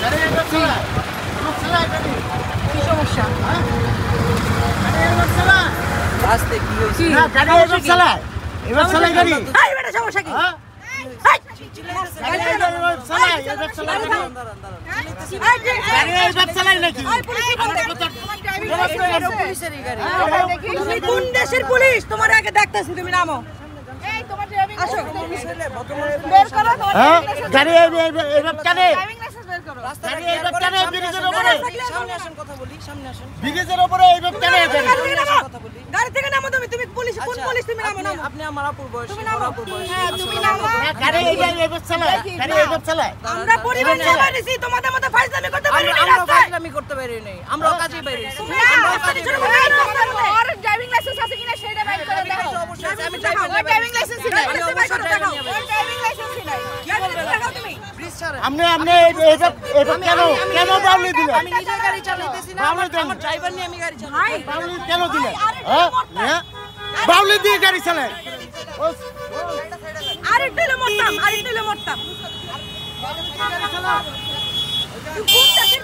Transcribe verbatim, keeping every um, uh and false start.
কি সমস্যা? রাস্তায় কি হয়েছে? না গাড়ি এবার চালায় এবার চালায় গাড়ি এই বেটা সমস্যা কি? তুমি কোন দেশের পুলিশ? তোমার আগে দেখতেছি, তুমি নামো। আসো বের করো গাড়ি এবার চালে ব্রিজের উপরে এইভাবে চালে গাড়ি থেকে নামো। তুমি তুমি পুলিশ কোন পুলিশ? তুমি নামো নামো। আপনি আমার আপুর বয়স, আমার আপুর বয়স। হ্যাঁ তুমি নামো। গাড়ি এইভাবে চালায় গাড়ি এইভাবে চালায় আমরা পরিবার নিয়ে বাড়িছি, তোমাদের মতো ফাইজলামি করতে পারি না। আমরা ফাইজলামি করতে পারি নাই, আমরা কাজে বেরিয়েছি। আর ড্রাইভিং লাইসেন্স আছে কিনা সেটা বাইর করে দাও। আমি ড্রাইভিং ড্রাইভিং লাইসেন্স নাই। আমি অবশ্যই ড্রাইভিং নেব। ড্রাইভিং লাইসেন্স নাই। কি বলবেন দেখাও তুমি। প্লিজ স্যার, আপনি আপনি এইভাবে এইভাবে কেন কেন বাউলি দিলেন? আমি নিজে গাড়ি চালাইতেছি না, আমার ড্রাইভার নিয়ে আমি গাড়ি চালাই। বাউলি কেন দিলেন? হ্যাঁ বাউলি দিয়ে গাড়ি চালায়। আরেকটু হলে মরতাম, আরেকটু হলে মরতাম। তুই কোন দেশে